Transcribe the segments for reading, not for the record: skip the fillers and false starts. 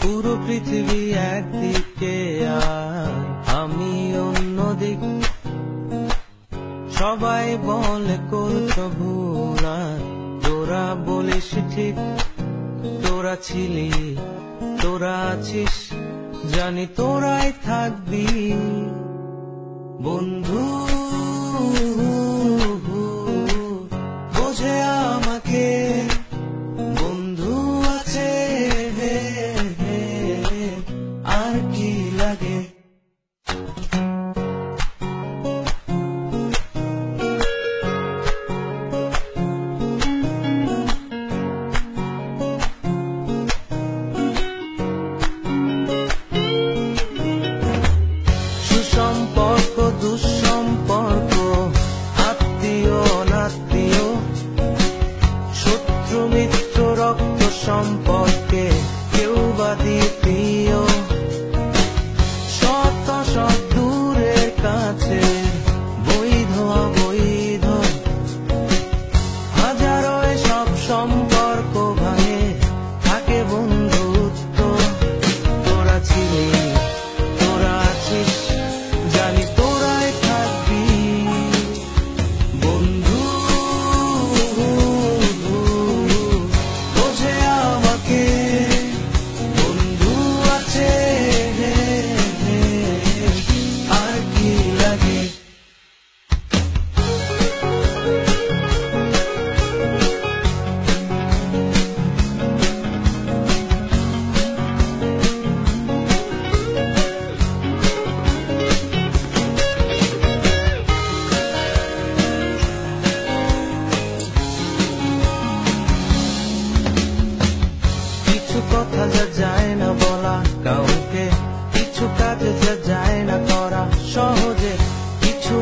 পুরো পৃথিবী একদিকে আর আমি অন্যদিক। সবাই বলে করছো ভুল আর তোরা বলিস ঠিক। তোরা ছিলি, তোরা আছিস, জানি তোরাই থাকবি বন্ধু। বোঝে আমাকে বন্ধু আছে, আর কি লাগে। সুসম্পর্ক দুঃসম্পর্ক, আত্মীয় অনাত্মীয়, শত্রু মিত্র রক্ত সম্পর্কে কেউ বা দ্বিতীয়। শত শত দূরের কাছে, বৈধ অবৈধ, হাজারো সব সম্পর্ক ভাঙে, থাকে বন্ধুত্ব। তোরা ছিলি, তোরা আছিস, জানি তোরাই থাকবি বন্ধু। বোঝে আমাকে বন্ধু আছে, আর কি লাগে। কিছু কথা যা যায় না বলা কাউকে, কিছু কাজ যা যায় না করা সহজে, কিছু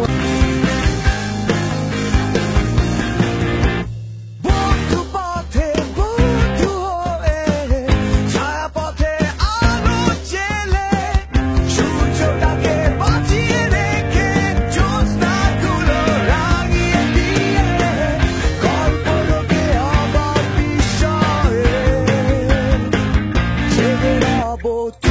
বন্ধু পথে বন্ধু হয়ে, ছায়া পথে আলো জেলে, সূর্যটাকে বাঁচিয়ে রেখে জ্যোৎস্নাগুলো রাঙিয়ে দিয়ে, কল্পলোকে আবার বিস্ময়ে ছেড়ে যাবো